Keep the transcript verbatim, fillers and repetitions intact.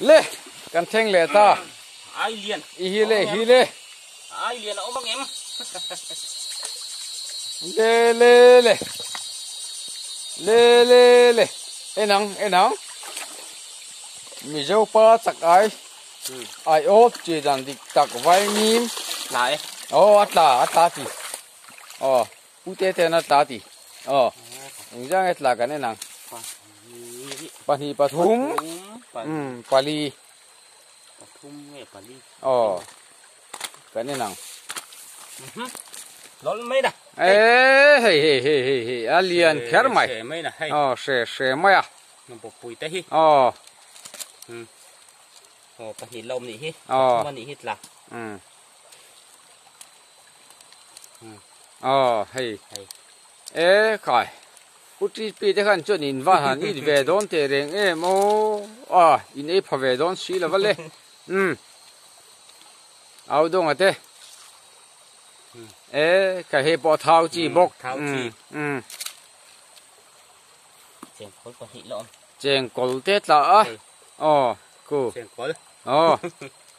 lê cần thanh lệ ta ai liền hi lê hi lê ai liền ông bác em lê lê lê lê lê lê ê nắng ê nắng mi dâu pa chắc ai ai ốp chỉ rằng đi tắc vài mìm lại oh atla atla ti oh pute te na ta ti oh injang etla kan nang pani pathum um pali pathum nghe pali oh kan nang lol mấy nè ê hey hey hey hey hey alien kher mai mấy nè hay oh she she mai à nó bọc bụi tay hi oh oh cái hình lông này hi oh มันนี่hi là um oh hey ê kai puti pi te khan chon in va han i ve don te reng e mo à in e pha ve don si la vale um au dong ate ê cái he bỏ thao chi bốc thao chi um chèn khối có hình lông chèn col tết là à oh cô chèn khối oh